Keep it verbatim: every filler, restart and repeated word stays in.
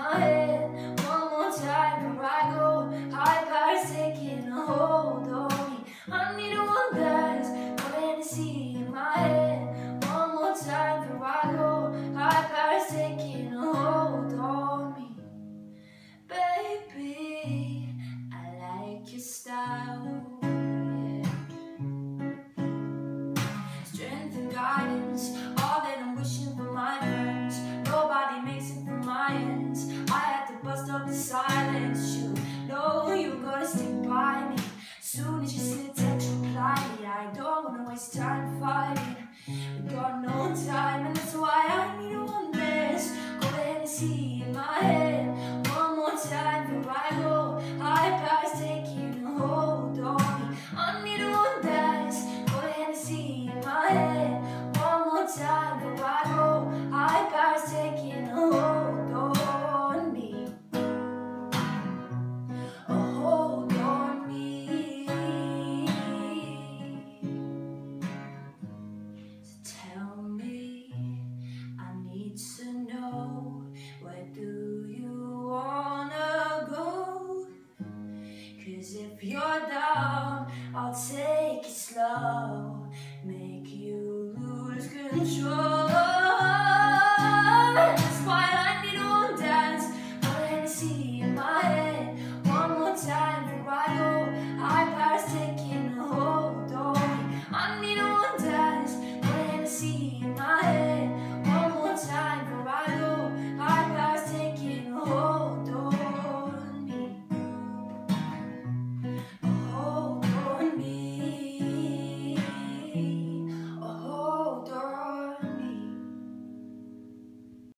my head. One more time before I go. High power's taking a hold on me. I need one that's going to see in my head. One more time before I go. High power's taking a hold on me. Baby, I like your style. Strength and guidance, all that I'm wishing for my friends. Nobody makes it from my ends. I had to bust up the silence. You know you're gonna stick by me. Soon as you see the text, reply me. I don't wanna waste time fighting. We got no time, and that's why I need one this. Go ahead and see in my head.